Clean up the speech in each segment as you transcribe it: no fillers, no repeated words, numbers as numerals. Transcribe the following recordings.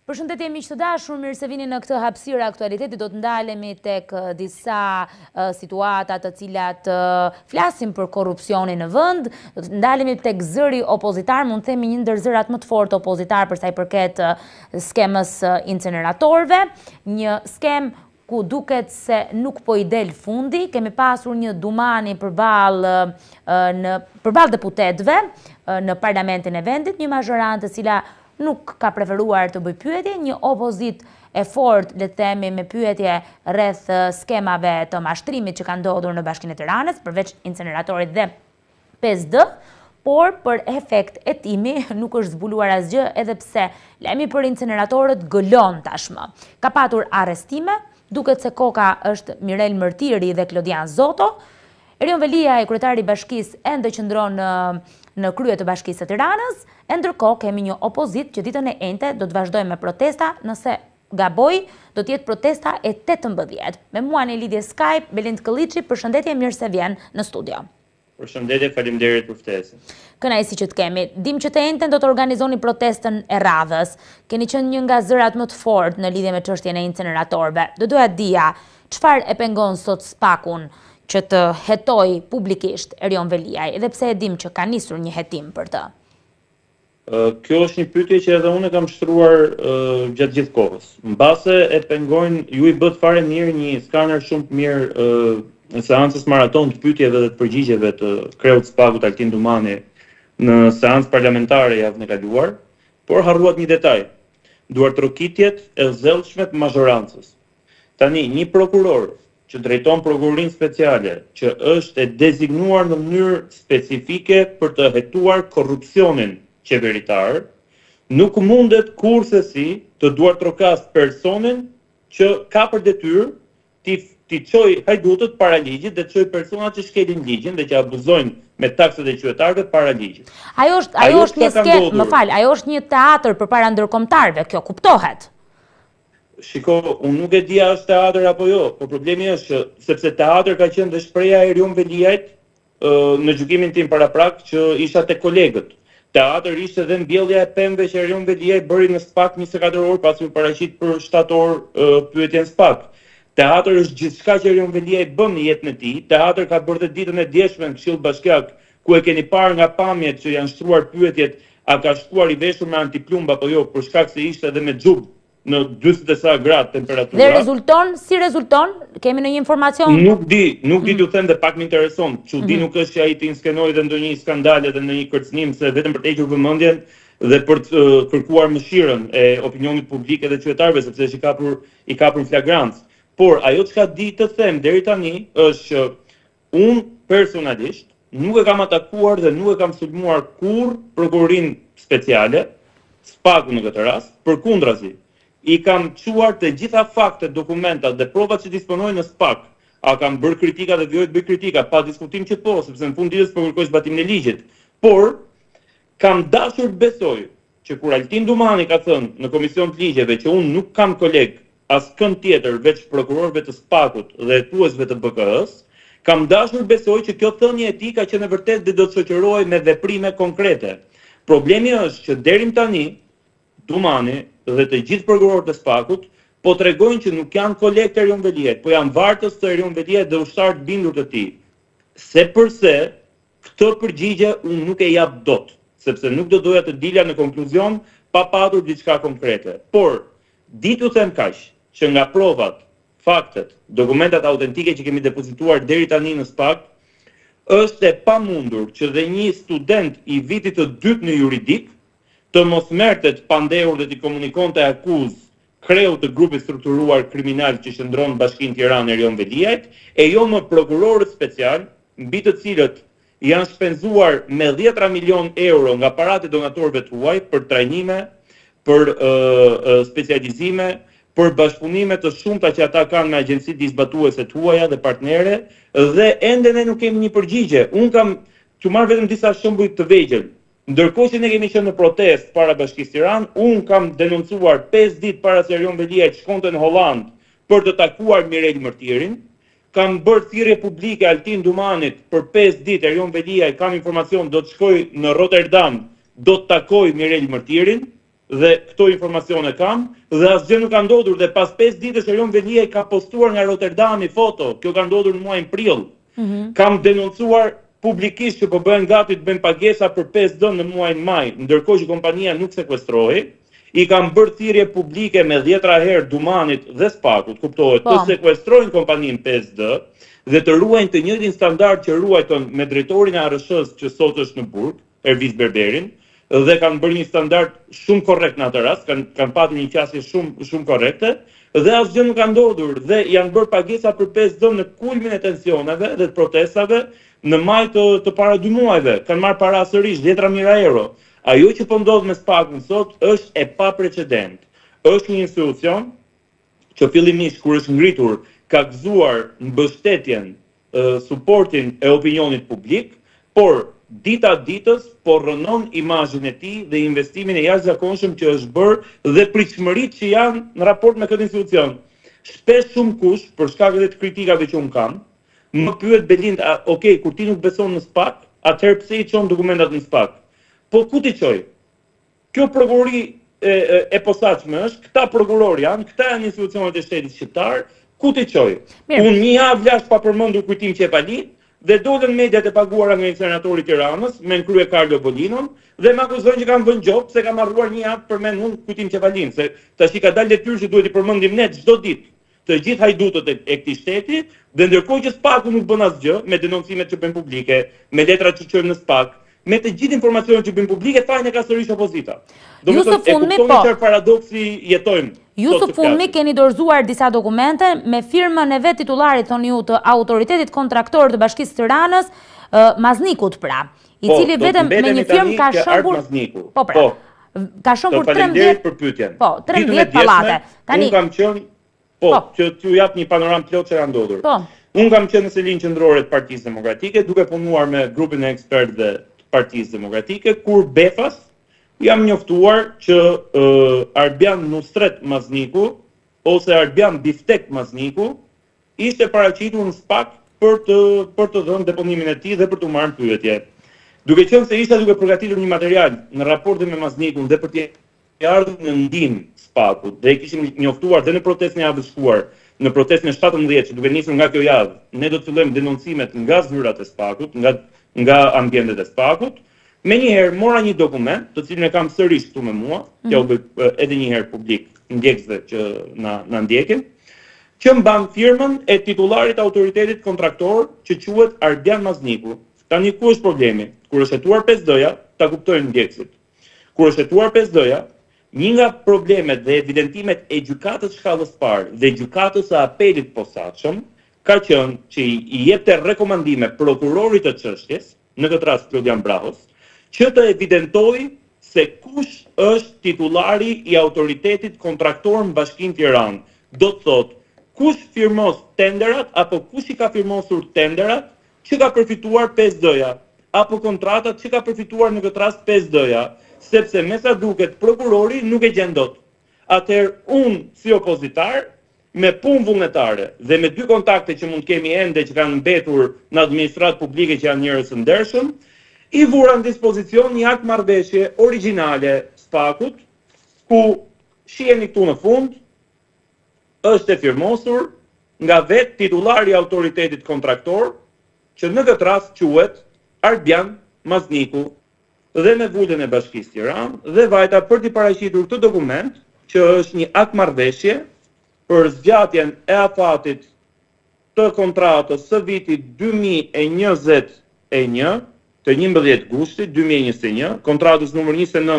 Përshëndetje miq të dashur, mirë se vini në këtë hapësirë aktualiteti. Do të ndalemi tek disa situata të cilat flasin për korrupsionin në vend. Do të ndalemi tek zëri opozitar, mund të themi një ndër zërat më të fortë opozitar për sa i përket skemës inceneratorëve, një skem ku duket se nuk po i del fundi. Kemi pasur një dumani përballë deputetëve në parlamentin e vendit, një mazhorantë e cila nuk ka preferuar të bëj pyetje, një opozit e fort, le të themi, me pyetje rreth skemave të mashtrimit që kanë ndodhur në Bashkinë e Tiranës, përveç inceneratorit dhe 5D, por për efekt hetimi nuk është zbuluar asgjë, edhe pse lajmi për inceneratorët gëlon tashmë. Ka patur arrestime, duket se koka është Mirel Mërtiri dhe Klodian Zoto. Erion Velia, kryetari i bashkisë, ende qëndron në krye të Bashkisë së Tiranës, e ndërkohë kemi një opozit që ditën e njëjtë do të vazhdojë me protesta, nëse gaboj, do të jetë protesta e 18. Me mua në lidhje Skype, Belind Këlliçi, përshëndetje, mirë se vjen në studio. Përshëndetje, faleminderit për ftesën. Kënaqësi që të kemi. Dim që të njëjtën do të organizoni protestën e radhës. Keni qenë një nga zërat më të fortë në lidhje me çështjen e inceneratorëve. Do doja dija, çfarë e pengon sot SPAK-un që të hetoj publikisht Erion Veliaj, edhe pse e dim që ka nisur një hetim për të? Kjo është një pyetje që edhe unë kam shtruar gjatë gjithë kohës. Mbase e pengojnë, ju i bët fare mirë një skaner shumë të mirë në seancës maraton të pyetjeve dhe të përgjigjeve të kreut SPAK-ut Altin Dumani në seancë parlamentare javën e kaluar, por harruat një detaj, duartrokitjet e zellshme të mazhorancës. Tani, një prokuror që drejton prokurorinë speciale, që është e dezignuar në mënyrë specifike për të hetuar korrupsionin qeveritar, nuk mundet kurse si të duartrokas personin që ka për detyrë t'i çojë hajdutët para ligjit dhe të çojë personat që shkelin ligjin dhe që abuzojnë me taksat e qytetarëve para ligjit. Ajo është një skem, më fal, ajo është një teatr përpara ndërkombëtarëve, kjo kuptohet. Shiko, unë nuk e dia është teatr apo jo, por problemi është që sepse teatr ka qenë dhe shpreha e Erion Veliajt në gjykimin tim paraprak që isha te kolegët. Teatr ishte dhe mbjellja e pemëve që Erion Veliaj bëri në SPAK 24 orë pasi u paraqit për 7 orë pyetjen SPAK. Teatr është gjithçka që Erion Veliaj bën në jetën e tij. Teatr ka bërë dhe ditën e djeshme në Këshill Bashkiak, ku e keni parë nga pamjet që janë shtruar pyetjet, a ka shkuar i veshur me antiplumb apo jo, për shkak se ishte edhe me xhub në 40 sa gradë temperatura. Dhe rezulton, si rezulton? Kemi në një informacion? Nuk di t'u them dhe pak më intereson. Çudi nuk është që ai të inskenoi dhe ndonjë skandale dhe ndonjë kërcënim, se vetëm për të hequr vëmendjen dhe për të kërkuar mëshirën e opinionit publik dhe qytetarëve, sepse është i kapur flagrancë. Por ajo çka di të them deri tani është që unë personalisht nuk e kam atakuar dhe nuk e kam sulmuar kurrë prokurorinë speciale, SPAK-un në këtë rast, përkundrazi. I kam quar të gjitha faktet, dokumentat dhe provat që disponojnë në SPAK. A kam bërë kritika dhe vjojt bëj kritika, pa diskutim që po, sepse në fund ditës po kërkoj zbatimin e ligjit. Por, kam dashur besoj që kur Altin Dumani ka thënë në Komision të Ligjeve që unë nuk kam koleg askënd tjetër veç prokurorëve të SPAK-ut dhe hetuesve të BK-s, kam dashur besoj që kjo thënie e tij ka qenë e vërtetë dhe do të shoqërohej me veprime konkrete. Problemi është që deri tani Dumani dhe të gjithë prokurorët e SPAK-ut po tregojnë që nuk janë kolegë të Erion Veliajt, po janë vartës të Erion Veliajt dhe ushtarë të bindur të tij. Se përse këtë përgjigje unë nuk e jap dot, sepse nuk do doja të dilja në konkluzion pa patur diçka konkrete. Por di t'u them kaq që nga provat, faktet, dokumentat autentike që kemi depozituar deri tani në SPAK, është e pamundur që dhe një student i vitit të dytë në juridik të mos merrtet pa ndehur dhe t'i komunikonte akuzë kreu të grupit strukturuar kriminal që qëndron në Bashkinë Tiranë Erion Veliajt, e jo më prokurorët special, mbi të cilët janë shpenzuar me 10 milion euro nga paratë e donatorëve tuaj për trajnime, për specializime, për bashkëpunime të shumta që ata kanë me agjenci disbatuese tuaja dhe partnere, dhe ende ne nuk kemi një përgjigje. Unë kam të marrë vetëm disa shembuj të vegjël. Ndërkohë që ne kemi qenë në protest para Bashkisë Tiranë, unë kam denoncuar 5 ditë para se Erion Veliaj shkonte në Holland për të takuar Mirel Mërtirin, kam bërë thirrje publike Altin Dumanit për 5 ditë, Erion Veliaj kam informacion do të shkoj në Rotterdam, do të takoj Mirel Mërtirin, dhe këto informacione kam, dhe asgjë nuk ka ndodhur dhe pas 5 ditësh Erion Velia ka postuar nga Rotterdami foto, kjo ka ndodhur në muajin prill. Kam denoncuar publikisht që po bëhen gati të bëjnë pagesa për 5D në muajin maj, ndërkohë që kompania nuk sekuestrohej. I kam bërë thirrje publike me 10 herë Dumanit dhe Spakut, kuptohet, të sekuestrojnë kompaninë 5D dhe të ruajnë të njëjtin standard që ruajton me drejtorin e ARSH-s që sot është në burg, Ervis Berberin, dhe kanë bërë një standard shumë korrekt në atë rast, kanë patur një qasje shumë korrekte, dhe asgjë nuk ka ndodhur dhe janë bërë pagesa për 5D në kulmin e tensioneve dhe të protestave në maj të para 2 muajve. Kanë marrë para sërish 10.000 euro. Ajo që po ndodh me Spakun sot është e paprecedent. Është një institucion që fillimisht kur është ngritur ka gëzuar mbështetjen, suportin e opinionit publik, por dita ditës po rënon imazhin e tij dhe investimin e jashtëzakonshëm që është bërë dhe pritshmëritë që janë në raport me këtë institucion. Shpesh shumë kush, për shkak të kritikave që un kam, më pyet Belind, okay, kur ti nuk beson në SPAK, atëherë pse i çon dokumentat në SPAK? Po ku ti çoj? Kjo prokurori e posaçme është, këta prokuror janë, këta janë institucionet e shtetit shqiptar, ku ti çoj? Unë një javë lash pa përmendur Kujtim Qepali dhe dolën mediat e paguara nga senatori i Tiranës me krye Carlo Bolinon dhe më akuzojnë që kam vënë gjop se kam harruar një javë përmend unë Kujtim Qepalin, se tash i ka dalë detyrë që duhet i përmendim ne çdo ditë të gjithë hajdutët e këtij shteti, dhe ndërkohë që Spaku nuk bën asgjë me denoncimet që bën publike, me letrat që çojmë në Spak, me të gjithë informacionet që bën publike, fajin e ka sërish opozita. Jusuf Funmi, po. Çfarë paradoksi jetojmë. Jusuf Funmi, keni dorëzuar disa dokumente me firmën e vet titullarit, thoni ju, të autoritetit kontraktor të Bashkisë së Tiranës, Maznikut pra, i cili vetëm me një firmë ka shëmbur. Po pra. Ka shëmbur 13 për pyetjen. Po, 13 pallate. Tani un kam qenë që t'ju jap një panoramë plot që ka ndodhur. Unë kam qenë në selinë qendrore të Partisë Demokratike, duke punuar me grupin e ekspertëve të Partisë Demokratike, kur befas jam njoftuar që Arbian Nusret Mazniku ose Arbian Biftek Mazniku ishte paraqitur në SPAK për të dhënë deponimin e tij dhe për të marrë pyetje. Duke qenë se ishte duke përgatitur një material në raportin me Maznikun dhe për të ardhur në ndihmë SPAK-ut, dhe kishim njoftuar dhe në protestën e javës shkuar, në protestën e 17 që duke nisur nga kjo javë, ne do të fillojmë denoncimet nga zyrat e SPAK-ut, nga ambientet e SPAK-ut. Menjëherë mora një dokument, të cilin e kam sërish këtu me mua, që u bë edhe një herë publik ndjekësve që na ndjekin, që mban firmën e titullarit autoritetit kontraktor që quhet Arbian Mazniku. Tani ku është problemi? Kur është hetuar 5D-ja, ta kuptojnë ndjekësit. Kur është hetuar 5D-ja, një nga problemet dhe evidentimet e gjykatës shkallës parë dhe gjykatës së apelit posaçëm ka qenë që i jepte rekomandime prokurorit të çështjes, në këtë rast Klodian Brahos, që të evidentojë se kush është titullari i autoritetit kontraktor në Bashkinë Tiranë. Do të thotë, kush firmos tenderat apo kush i ka firmosur tenderat që ka përfituar 5D-ja, apo kontratat që ka përfituar në këtë rast 5D-ja, sepse me sa duket prokurori nuk e gjen dot. Atëherë unë si opozitar, me punë vullnetare dhe me 2 kontakte që mund kemi ende që kanë mbetur në administratë publike që janë njerëz të ndershëm, i vura në dispozicion një akt marrëveshje origjinale SPAK-ut, ku shiheni këtu në fund, është e firmosur nga vetë titullari i autoritetit kontraktor, që në këtë rast quhet Arbian Mazniku, dhe me vullën e Bashkisë Tiranë dhe vajta për t'i paraqitur këtë dokument, që është një akt marrëveshje për zgjatjen e afatit të kontratës së vitit 2021 të 11 gushtit 2021, kontratës numër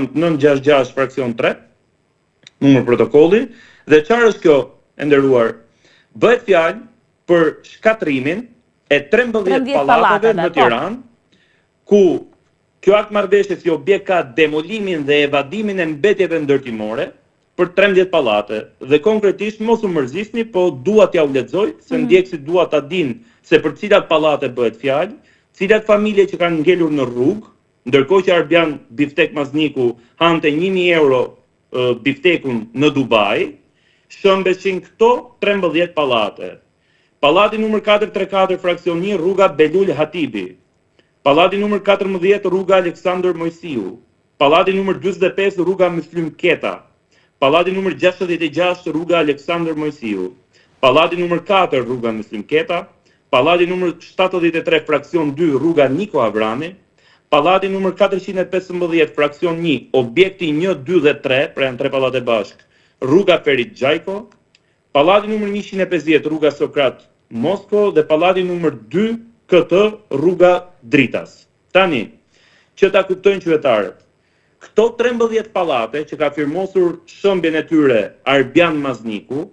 29966 fraksion 3, numër protokolli, dhe çfarë është kjo, e nderuar? Bëhet fjalë për shkatrimin e 13 pallateve në Tiranë, ku kjo akt marrëveshje si objekt ka demolimin dhe evadimin e mbetjeve ndërtimore për 13 pallate. Dhe konkretisht mos u mërzisni, po dua t'ja u lexoj, se ndjekësit dua ta dinë se për cilat pallate bëhet fjalë, cilat familje që kanë ngelur në rrugë, ndërkohë që Arbian Biftek Mazniku hante 1000 euro biftekun në Dubai, shëmbeshin këto 13 pallate. Pallati numër 434 fraksion 1 rruga Belul Hatibi. Pallati numër 14 rruga Aleksandër Mojsiu. Pallati numër 45 rruga Myslim Keta, Pallati numër 66 rruga Aleksandër Mojsiu, Pallati numër 4 rruga Myslim Keta, Pallati numër 73 fraksion 2 rruga Niko Avrami, Pallati numër 415 fraksion 1 objekti 1, 2 dhe 3, pra janë 3 pallate bashk, rruga Ferit Gjajko, Pallati numër 150 rruga Sokrat Mosko dhe pallati numër 2 KT rruga Dritas. Tani, që ta kuptojnë qytetarët, këto 13 pallate që ka firmosur shëmbjen e tyre Arbian Mazniku,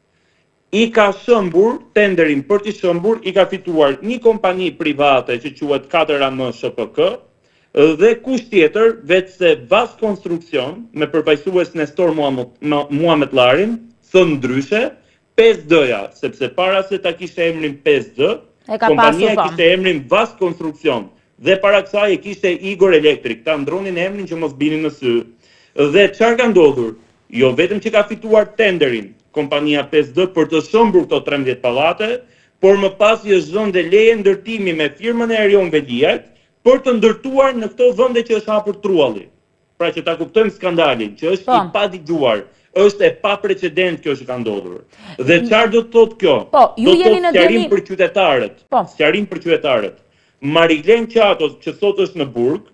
i ka shëmbur tenderin për t'i shëmbur, i ka fituar një kompani private që quhet 4AM SHPK dhe kush tjetër vetë se Vas Konstruksion me përfaqësues Nestor Muhametllarin, thënë ndryshe, 5D-ja, sepse para se ta kishte emrin 5D, kompania kishte emrin Vas Konstruksion dhe para kësaj e kishte Igor Electric, ta ndronin emrin që mos binin në sy. Dhe çfarë ka ndodhur? Jo vetëm që ka fituar tenderin kompania 5D për të shëmbur këto 13 pallate, por më pas i është dhënë leje ndërtimi me firmën e Erion Veliajt për të ndërtuar në këto vende që është hapur Trualli. Pra që ta kuptojmë skandalin, që është i padëgjuar, është e pa precedent kjo që ka ndodhur. Dhe çfarë do të thotë kjo? Do të thotë sqarim për qytetarët. Sqarim për qytetarët. Marilen Qatos, që sot është në Burg,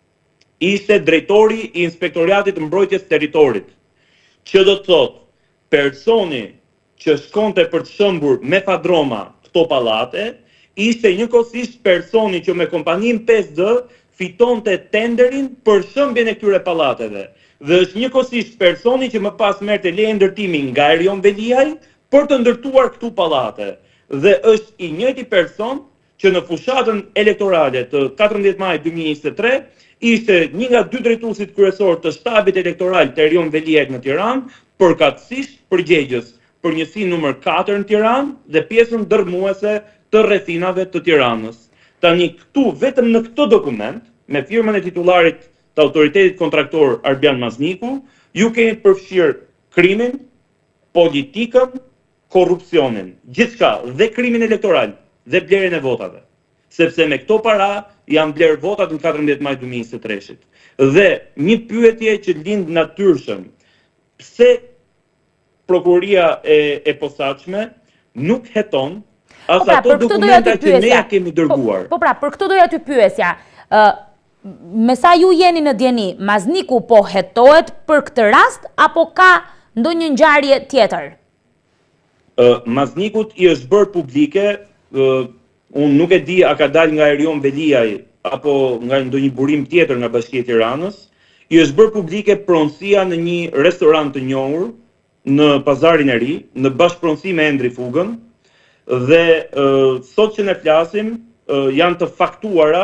ishte drejtori i Inspektoriatit të Mbrojtjes Territorit. Që do të thotë, personi që shkonte për të shëmbur me fadroma këto pallate, ishte njëkohësisht personi që me kompaninë 5D fitonte tenderin për shëmbjen e këtyre pallateve. Dhe është njëkohësisht personi që më pas merrte leje ndërtimi nga Erion Veliaj për të ndërtuar këtu pallate. Dhe është i njëjti person që në fushatën elektorale të 14 maj 2023 ishte një nga 2 drejtuesit kryesor të shtabit elektoral të Erion Veliajt në Tiranë, përkatësisht përgjegjës për njësi numër 4 në Tiranë dhe pjesën dërmuese të rrethinave të Tiranës. Tani këtu, vetëm në këtë dokument, me firmën e titularit të autoritetit kontraktor Arbian Mazniku, ju keni përfshirë krimin, politikën, korrupsionin, gjithçka, dhe krimin elektoral, dhe blerjen e votave. Sepse me këto para janë blerë votat në 14 maj 2023. Dhe një pyetje që lind natyrshëm, pse prokuroria e posaçme nuk heton as ato dokumenta që ne ja kemi dërguar. Po pra, për këtë doja ty pyesja. Me sa ju jeni në dieni, Mazniku po hetohet për këtë rast apo ka ndonjë ngjarje tjetër? Maznikut i është bërë publike, unë nuk e di a ka dalë nga Erion Veliaj apo nga ndonjë burim tjetër nga Bashkia e Tiranës, i është bërë publike pronësia në një restorant të njohur në Pazarin e Ri, në bashkëpronësi me Endri Fugën, dhe sot që ne flasim janë të faktuara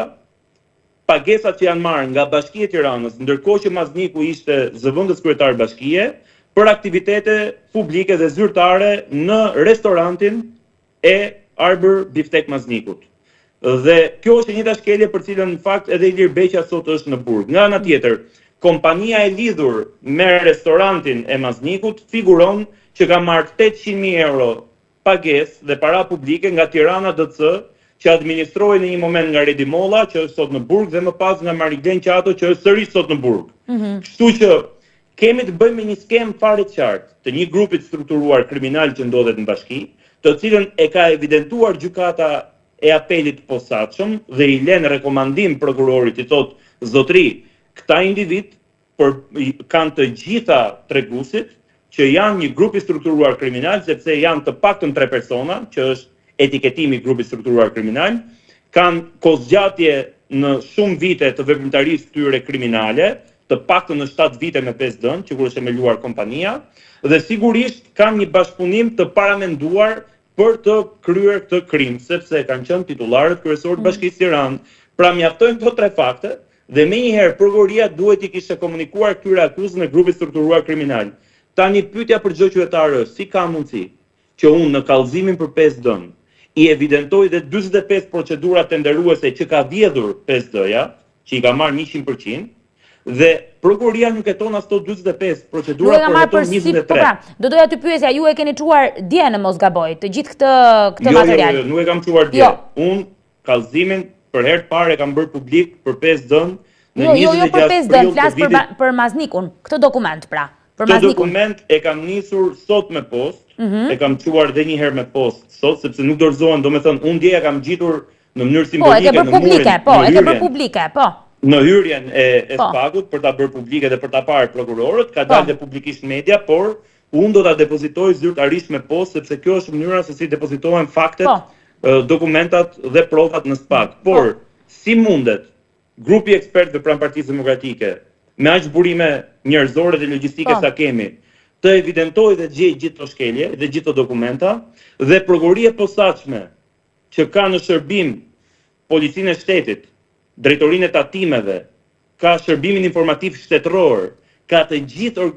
pagesat që janë marrë nga Bashkia e Tiranës, ndërkohë që Mazniku ishte zëvendës kryetar bashkie, për aktivitete publike dhe zyrtare në restorantin e Arbër Biftek Maznikut. Dhe kjo është një shkelje për cilën në fakt edhe Ilir Beqa sot është në Burg. Nga ana tjetër, kompania e lidhur me restorantin e Maznikut figuron që ka marrë 800.000 euro pagesë dhe para publike nga Tirana DC, që administrohej në një moment nga Redi Molla, që është sot në Burg, dhe më pas nga Marilen Qato, që është sërish sot në Burg. Kështu që kemi të bëjmë një skem fare të qartë të një grupit strukturuar kriminal që ndodhet në bashki, të cilën e ka evidentuar gjykata e apelit posaçëm dhe i lënë rekomandim prokurorit, i thotë zotëri, këta individ kanë të gjitha treguesit që janë një grup i strukturuar kriminal, sepse janë të paktën 3 persona, që është etiketimi i grupit strukturuar kriminal, kanë kozgjatje në shumë vite të veprimtarisë tyre kriminale, të paktën në 7 vite me 5 dënë, që kur është emeluar kompania, dhe sigurisht kanë një bashkëpunim të paramenduar për të kryer këtë krim, sepse kanë qenë titularët kryesorë të Bashkisë Tiranë. Pra mjaftojnë këto 3 fakte dhe menjëherë prokuroria duhet i kishte komunikuar këtyre akuzën e grupit strukturuar kriminal. Tani pyetja për çdo qytetar është, si ka mundësi që unë në kallëzimin për 5 dënë i evidentoj dhe 45 procedura tenderuese që ka vjedhur 5D-ja, që i ka marrë 100%, dhe prokuroria nuk heton as to 45 procedura, por heton 23. Do doja të pyesja, ju e keni çuar dje në mos gaboj, të gjithë këtë material? Jo, nuk e kam çuar dje. Unë kallëzimin për herë të parë e kam bërë publik për 5 dënë Jo për 5 dën, flas për Maznikun, këtë dokument pra. Këtë dokument e kam nisur sot me post, e kam quar dhe një herë me post sot, sepse nuk dorëzohen, do me thënë, unë dje e kam gjitur në mënyrë simbolike në murin, në hyrjen e SPAK-ut për ta bërë publike dhe për ta parë prokurorët, ka dalë dhe publikisht media, por unë do ta depozitoj zyrtarisht me post, sepse kjo është mënyra se si depozitohen faktet, dokumentat dhe provat në SPAK. Por, si mundet grupi ekspertëve pranë Partisë Demokratike, me aq burime njerëzore dhe logjistike sa kemi, të evidentoj dhe gjej gjithë të shkelje dhe gjithë të dokumenta, dhe prokuroria e posaçme që ka në shërbim policinë e shtetit, drejtorinë e tatimeve, ka shërbimin informativ shtetëror, ka të gjithë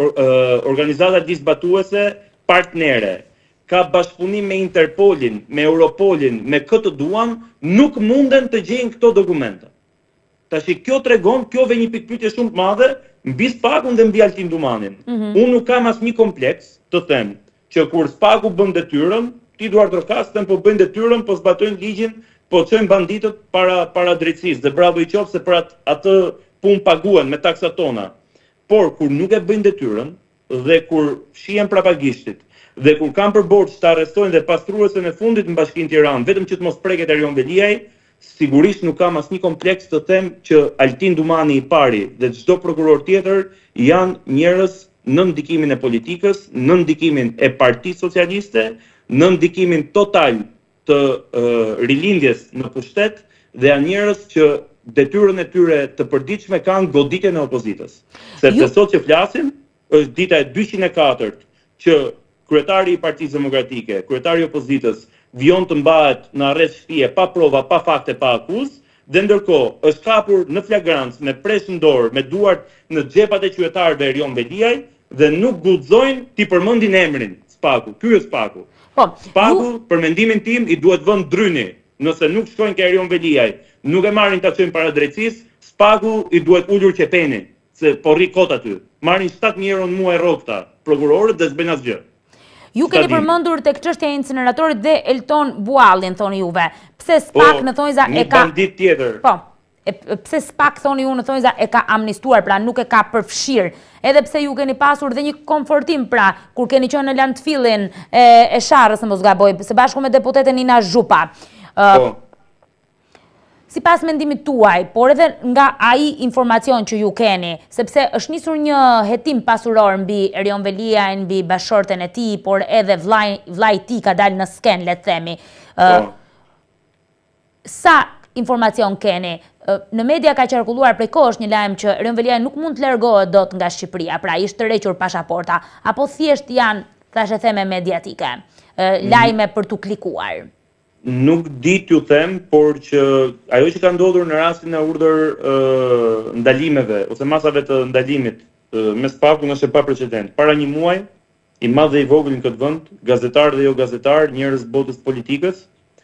organizatat gjithëzbatuese partnere, ka bashkëpunim me Interpolin, me Europolin, me këtë duan, nuk munden të gjejnë këto dokumenta. Tashi kjo tregon, kjo ve një pikpyetje shumë të madhe mbi SPAK-un dhe mbi Altin Dumanin. Unë nuk kam asnjë kompleks të them që kur SPAK-u bën detyrën, ti duar trokastën po bëjnë detyrën, po zbatojnë ligjin, po çojnë banditët para drejtësisë. Dhe bravo i qoftë se për atë punë paguhen me taksat tona. Por kur nuk e bëjnë detyrën dhe kur shihen prapagishtit dhe kur kanë për borxh të arrestojnë dhe pastruesen e fundit në Bashkinë Tiranë, vetëm që të mos preket Erion Veliaj, sigurisht nuk kam asnjë kompleks të them që Altin Dumani i pari dhe çdo prokuror tjetër janë njerëz në ndikimin e politikës, në ndikimin e Partisë Socialiste, në ndikimin total të rilindjes në pushtet dhe janë njerëz që detyrën e tyre të përditshme kanë goditjen e opozitës. Sepse sot që flasim, është dita e 204 që kryetari i Partisë Demokratike, kryetari i opozitës vion të mbahet në arrest shtëpie pa prova, pa fakte, pa akuzë, dhe ndërkohë është kapur në flagrancë me preshë në dorë, me duart në xhepat e qytetarëve Erion Veliaj dhe nuk guxojnë t'i përmendin emrin SPAK-u. Ky është SPAK-u. SPAK-u, për mendimin tim, i duhet vënë dryni. Nëse nuk shkojnë ke Erion Veliaj, nuk e marrin ta çojnë para drejtësisë, SPAK-u i duhet ulur qepeni, se po rri kot aty. Marrin 7.000 euro në muaj rrogta prokurorët dhe s'bën asgjë. Ju keni përmendur tek çështja e inceneratorit dhe Elton Buallin, thoni juve. Pse SPAK në thonjza e ka bandit tjetër. Po. Pse SPAK thoni ju në thonjza e ka amnistuar, pra nuk e ka përfshir. Edhe pse ju keni pasur dhe një konfortim pra kur keni qenë në landfillin e Sharrës, mos gaboj, së bashku me deputeten Nina Zhupa. Sipas mendimit tuaj, por edhe nga ai informacion që ju keni, sepse është nisur një hetim pasuror mbi Erion Veliaj, mbi bashorten e tij, por edhe vllai i tij ka dalë në sken, le të themi. Sa informacion keni? Në media ka qarkulluar prej kohësh një lajm që Erion Veliaj nuk mund të largohet dot nga Shqipëria, pra ishte tërhequr pasaporta, apo thjesht janë, thashë theme mediatike, lajme për tu klikuar? Nuk di t'ju them, por që ajo që ka ndodhur në rastin e urdhër ndalimeve ose masave të ndalimit me SPAK-un është e paprecedent. Para një muaji, i madh dhe i vogël në këtë vend, gazetar dhe jo gazetar, njerëz botës politikës,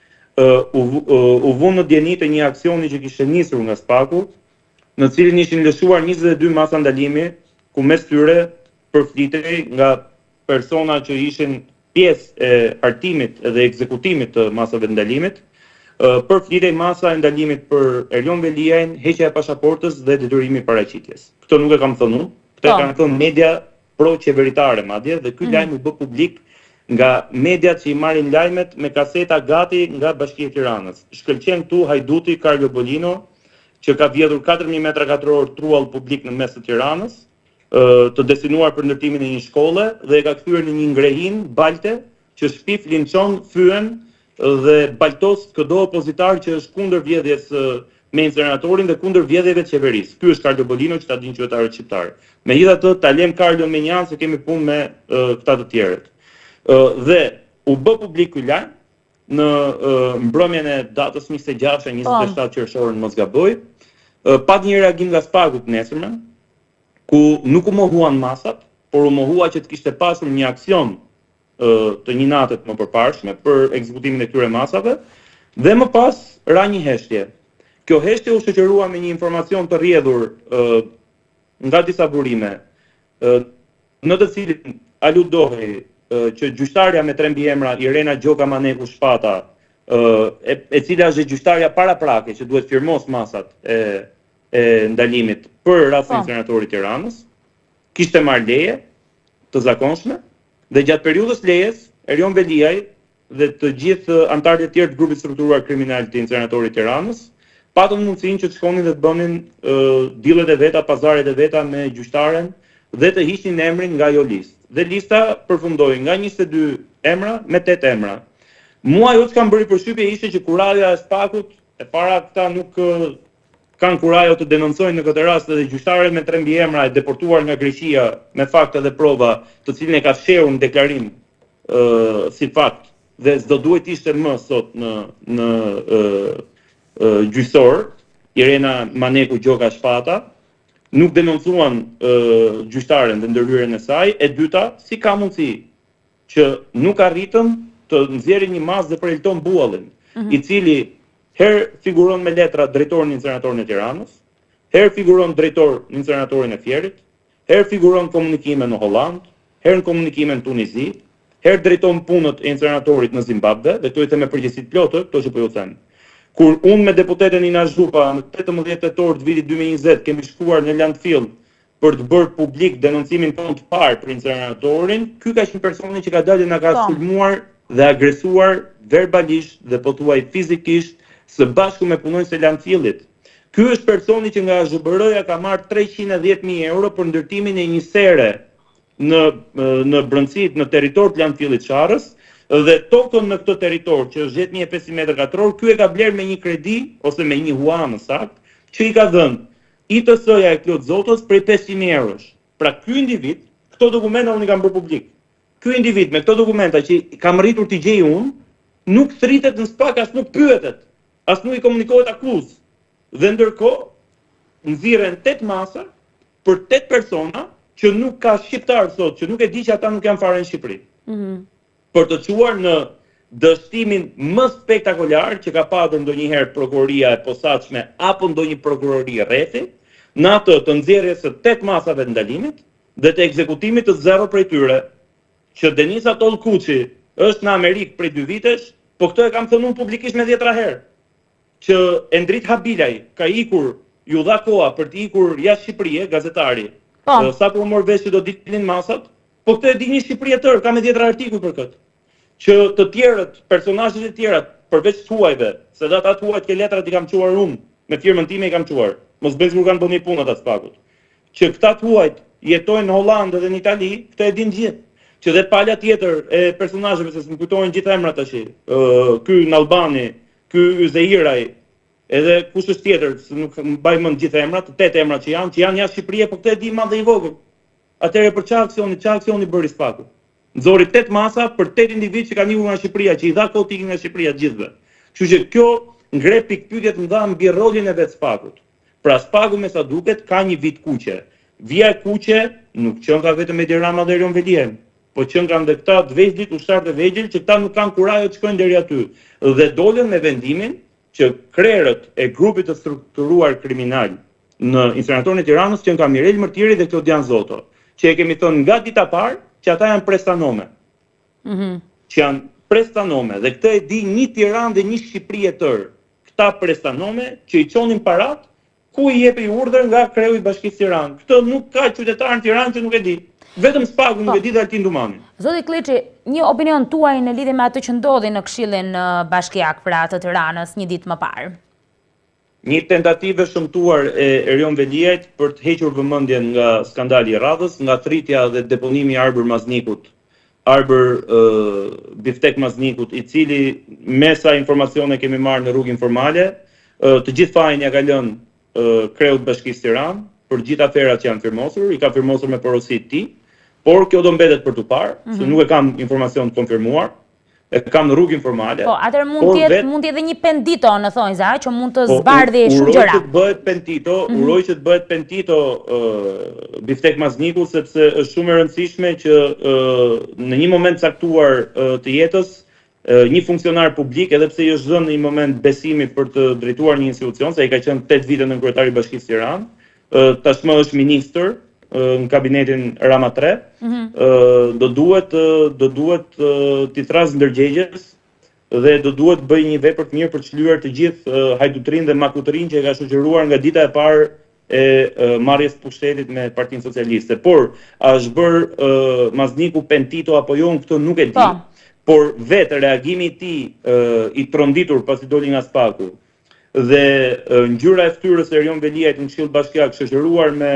u vënë në djenitë një aksioni që kishte nisur nga SPAK-u, në cilin ishin lëshuar 22 masa ndalimi, ku mes tyre përflitej nga persona që ishin pjesë e hartimit dhe ekzekutimit të masave ndalimit, përflitej masa e ndalimit për Erion Veliajn, heqja e pasaportës dhe detyrimi i paraqitjes. Këtë nuk e kam thënë unë, këtë e kanë thënë media pro-qeveritare madje, dhe ky lajm u bë publik nga mediat që i marrin lajmet me kaseta gati nga Bashkia e Tiranës. Shkëlqen këtu hajduti Carlo Bolino, që ka vjedhur 4.000 metra katror truall publik në mes të Tiranës, të destinuar për ndërtimin e një shkolle dhe e ka kthyer në një ngrehin balte që shpif, linçon, fyen dhe baltos çdo opozitar që është kundër vjedhjes me inceneratorin dhe kundër vjedhjeve të qeverisë. Ky është Carlo Bolino, që ta dinë qytetarët shqiptar. Megjithatë, ta lëm Carlon me një anë se kemi punë me këta të tjerët. Dhe u bë publik ky lajm në mbrëmjen e datës 26-27 qershor, mos gaboj, pat një reagim nga SPAK-u të nesërmen, ku nuk u mohuan masat, por u mohua që të kishte pasur një aksion të një natet më përparshme për ekzekutimin e këtyre masave, dhe më pas ra një heshtje. Kjo heshtje u shoqërua me një informacion të rrjedhur nga disa burime, në të cilin aludohej që gjyqtarja me 3 mbiemra Irena Gjoka Maneku Shpata, e cila është gjyqtarja paraprake që duhet firmos masat e ndalimit për rastin incineratori i Tiranës, kishte marrë leje të zakonshme dhe gjatë periudhës lejes Erion Veliaj dhe të gjithë anëtarët e tjerë të grupit strukturuar kriminal të inceneratorit të Tiranës patën mundësinë që të shkonin dhe të bënin dillet e veta, pazaret e veta me gjyqtaren dhe të hiqnin emrin nga ajo listë. Dhe lista përfundoi nga 22 emra me 8 emra. Mua ajo që kam bëri përshtypje ishte që kuraja e Spakut, e para këta nuk kanë kurajo të denoncojnë në këtë rast edhe gjyqtarët me 13 emra e deportuar nga Greqia me fakte dhe prova, të cilin e ka fshehur në deklarim si fakt dhe s'do duhet ishte më sot në gjyqësor, Irena Maneku Gjoka Shpata, nuk denoncuan gjyqtaren dhe ndërhyrjen e saj. E dyta, si ka mundësi që nuk arritën të nxjerrin një masë dhe për Elton Buallin, i cili herë figuron me letra drejtor në inceneratorën e Tiranës, herë figuron drejtor në inceneratorin e Fierit, herë figuron komunikime në Holland, herë në komunikime në Tunizi, herë drejton punët e inceneratorit në Zimbabwe, dhe këto i them me përgjegjësi të plotë, këto që po ju them. Kur unë me deputeten Ina Zhupa në 18 tetor të vitit 2020 kemi shkuar në landfill për të bërë publik denoncimin tonë të parë për inceneratorin, ky ka qenë personi që ka dalë na ka sulmuar dhe agresuar verbalisht dhe po thuaj fizikisht së bashku me punonjësit e landfillit. Ky është personi që nga ZBR-ja ka marrë 310.000 euro për ndërtimin e një sere në brendësit në territor të landfillit Sharrës. Dhe tokën në këtë territor që është 10.500 m2, ky e ka blerë me një kredi ose me një huanë sakt, që i ka dhënë ITS-ja e Klot Zotës prej 500.000 eurosh. Pra ky individ, këto dokumenta unë i kam bërë publik. Ky individ me këto dokumenta që kam rritur t'i gjej unë, nuk thritet në SPAK, as nuk pyetet, as nuk i komunikohet akuzë. Dhe ndërkohë nxirren 8 masa për 8 persona që nuk ka shqiptar sot, që nuk e di që ata nuk janë fare në Shqipëri. Për të quar në dështimin më spektakolar që ka patur ndonjëherë prokuroria e posaçme apo ndonjë prokurori rrethi, në atë të nxjerrjes së 8 masave të ndalimit dhe të ekzekutimit të 0 prej tyre, që Denisa Tollkuçi është në Amerikë prej 2 vitesh, po këtë e kam thënë unë publikisht me 10 herë, që Endrit Habilaj ka ikur, ju dha koha për të ikur jashtë Shqipërisë, gazetari, sa kur mor vesh që do dilnin masat, po këtë e di një Shqipëri e tërë, ka me 10 artikuj për këtë. Që të tjerët, personazhet e tjera, përveç tuajve, se dhe ata tuajt ke letrat i kam quar unë, me firmën time i kam quar, mos bëjnë kur kanë bënë një punë ata Spakut. Që këta tuajt jetojnë në Hollandë dhe në Itali, këtë e din gjithë. Që dhe pala tjetër e personazheve, se s'më kujtojnë gjithë emrat tash. Ky në Albani, ky Zeiraj, edhe kush është tjetër, se nuk mbaj mend gjithë emrat, 8 emra që janë jashtë Shqipërisë, po këtë e di madh dhe i vogël. Atëherë për çfarë aksioni bëri Spaku? Nxori 8 masa për 8 individ që kanë ikur nga Shqipëria, që i dha kohë nga Shqipëria gjithëve. Kështu që kjo ngre pikpyetje të mëdha mbi rolin e vet Spakut. Pra Spaku me sa duket ka një vit kuqe. Vija e kuqe nuk qen ka vetëm Edi Rama dhe Erion Veliaj, po qen kanë edhe këta të vegjëlit, ushtarët e vegjël që këta nuk kanë kurajo të shkojnë deri aty. Dhe dolën me vendimin që krerët e grupit të strukturuar kriminal në inceneratorën e Tiranës që ka Mirel Mërtiri dhe Klodian Zoto, që e kemi thënë nga dita parë që ata janë prestanome. Që janë prestanome dhe këtë e di një Tiranë dhe një Shqipëri e tërë. Këta prestanome që i çonin parat, ku i jepi urdhër nga kreu i Bashkisë Tiranë. Këtë nuk ka qytetar në Tiranë që nuk e di. Vetëm Spaku nuk e di dhe Altin Dumani. Zoti Kliçi, një opinion tuaj në lidhje me atë që ndodhi në Këshillin Bashkiak për atë të Tiranës një ditë më parë. Një tentativë shëmtuar e Erion Veliajt për të hequr vëmendjen nga skandali i radhës, nga thritja dhe deponimi i Arbër Maznikut, Biftek Maznikut, i cili me sa informacione kemi marrë në rrugë informale, të gjithë fajin ja ka lënë kreut Bashkisë Tiranë për gjithë aferat që janë firmosur, i ka firmosur me porosi të tij, por kjo do mbetet për tu parë, se nuk e kam informacion të konfirmuar. E kam në rrugë informale. Po, atëherë mund të jetë një pendito në thonjza, që mund të zbardhi shumë gjëra. Uroj që të bëhet pendito Biftek Mazniku, sepse është shumë e rëndësishme që në një moment caktuar të jetës, një funksionar publik, edhe pse i është dhënë në një moment besimi për të drejtuar një institucion, se ai ka qenë 8 vite në kryetari i Bashkisë Tiranë, tashmë është ministër në kabinetin Rama 3, do duhet t'i thrasë ndërgjegjes dhe do duhet bëj një vepër të mirë për të çlyer të gjithë hajdutrinë dhe makutërinë që e ka shoqëruar nga dita e parë e marrjes pushtetit me Partinë Socialiste. Por, a është bërë Mazniku pentito apo jo, këto nuk e di. Por vetë reagimi i tij i tronditur pasi doli nga SPAK-u dhe ngjyra e fytyrës së Erion Veliajt në Këshill Bashkiak shoqëruar me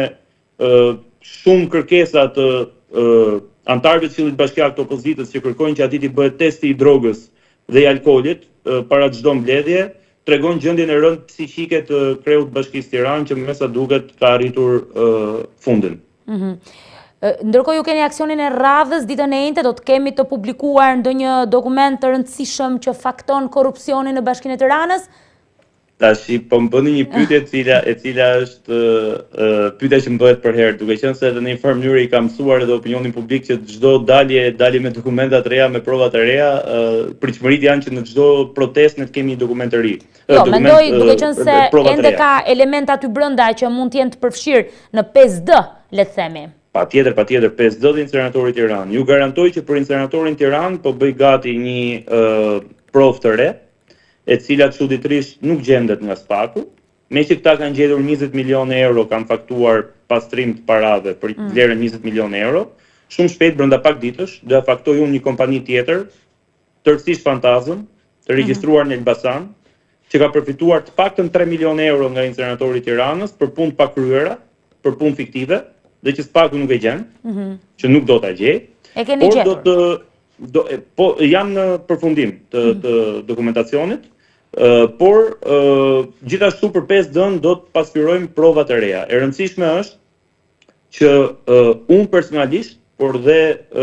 shumë kërkesa të antarëve të Këshillit Bashkiak të opozitës që kërkojnë që atij të bëhet testi i drogës dhe i alkoolit para çdo mbledhje, tregon gjendjen e rëndë psiqike të kreut Bashkisë Tiranë që me sa duket ka arritur fundin. Ndërkohë ju keni aksionin e radhës ditën e njëjtë, do të kemi të publikuar ndonjë dokument të rëndësishëm që fakton korrupsionin në Bashkinë e Tiranës? Tash po më bëni një pyetje e cila është pyetja që më bëhet për herë, duke qenë se edhe në një farë mënyrë i ka mësuar edhe opinionin publik që çdo dalje me dokumenta të reja, me prova të reja, pritshmëritë janë që në çdo protestë ne kemi një dokument të ri. Jo, mendoj duke qenë se ende ka elementa aty brenda që mund të jenë të përfshirë në 5D, le të themi. Patjetër, 5D dhe incineratori Tiranë. Ju garantoj që për incineratorin Tiranë po bëj gati një provë të re, e cila çuditërisht nuk gjendet nga SPAK-u, me që këta kanë gjetur 20 milionë euro, kanë faktuar pastrim të parave për vlerën 20 milionë euro, shumë shpejt brenda pak ditësh, do ja faktoj unë një kompani tjetër, tërësisht fantazëm, të regjistruar në Elbasan, që ka përfituar të paktën 3 milionë euro nga incineratori i Tiranës për punë pa kryera, për punë fiktive, dhe që SPAK-u nuk e gjen, që nuk do ta gjej. E keni gjetur? Po jam në përfundim të dokumentacionit, por gjithashtu për 5D-n do të pasqyrojmë prova të reja. E rëndësishme është që unë personalisht, por dhe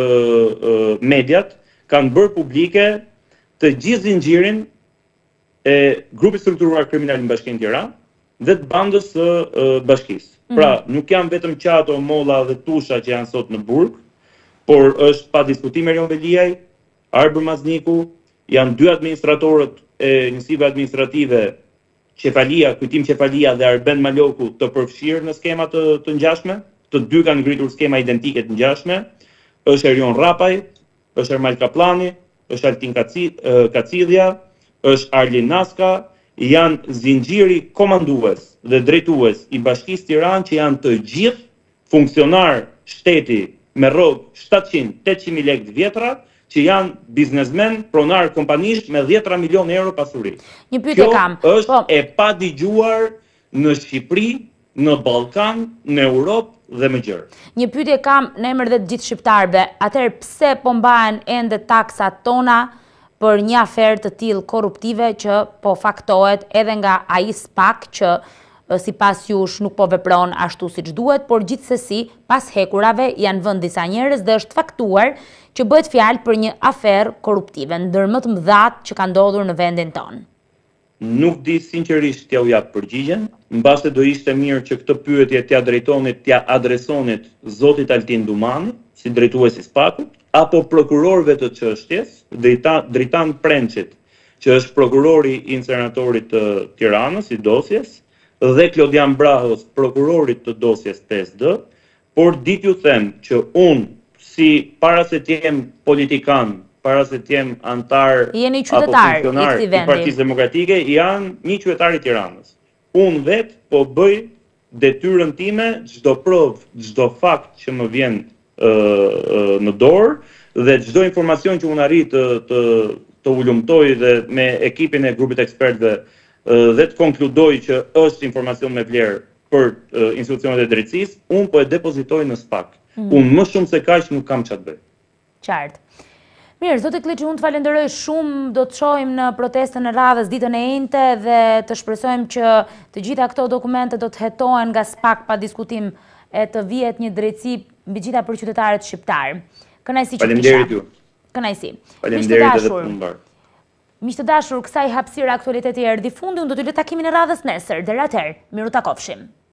mediat kanë bërë publike të gjithë zinxhirin e grupit strukturuar kriminal në Bashkinë Tiranë dhe të bandës së bashkisë. Pra, nuk janë vetëm Qato, Molla dhe Tusha që janë sot në burg, por është pa diskutim Erion Veliaj, Arbër Mazniku, janë dy administratorët e njësive administrative, Kujtim Qefalia dhe Arben Maloku të përfshirë në skema të ngjashme, të dy kanë ngritur skema identike të ngjashme, është Erion Rapaj, është Ermal Kaplani, është Altin Kacilja, është Arlin Naska, janë zinxhiri komandues dhe drejtues i Bashkisë Tiranë që janë të gjithë funksionar shteti me rrogë 700-800.000 lekë vjetra, që janë biznesmen, pronar kompanish me 10 milionë euro pasuri. Një pyetje kam. Kjo është e pa dëgjuar në Shqipëri, në Ballkan, në Europë dhe më gjërë. Një pyetje kam në emër dhe të gjithë shqiptarëve. Atëherë pse po mbahen ende taksat tona për një aferë të tillë korruptive që po faktohet edhe nga ai SPAK që sipas jush nuk po vepron ashtu siç duhet, por gjithsesi pas hekurave janë vënë disa njerëz dhe është faktuar që bëhet fjalë për një aferë korruptive, ndër më të mëdhat që ka ndodhur në vendin tonë. Nuk di sinqerisht t'ja u jap përgjigjen, mbase do ishte mirë që këtë pyetje t'ja drejtonit, t'ja adresonit zotit Altin Dumani, si drejtuesi i SPAK-ut, apo prokurorëve të çështjes, Dritan Prençit, që është prokurori i incineratorit të Tiranës, i dosjes, dhe Klodian Brahos, prokurorit të dosjes 5D, por ditë ju them që unë, si para se t'jem politikan, para se t'jem antar apo funksionar i Partisë Demokratike, janë një qytetar i Tiranës. Unë vetë po bëj detyrën time, çdo provë, çdo fakt që më vjen në dorë, dhe çdo informacion që unë arrit të ulumtoj dhe me ekipin e grupit ekspertëve dhe të konkludoj që është informacion me vlerë për institucionet e drejtësisë, unë po e depozitoj në SPAK. Unë më shumë se kaq nuk kam çfarë të bëj. Qartë. Mirë, zotë Kliçi, unë të falenderoj shumë, do të shohim në protestën e radhës ditën e njëjtë dhe të shpresojmë që të gjitha këto dokumente do të hetohen nga SPAK pa diskutim e të vihet një drejtësi mbi gjitha për qytetarët shqiptar. Kënaqësi që kisha. Faleminderit ju. Kënaqësi. Faleminderit edhe për mbar. Miq të dashur, kësaj hapësire aktualiteti erdhi fundi, unë do t'ju lë takimin e radhës nesër. Deri atëherë, miru takofshim.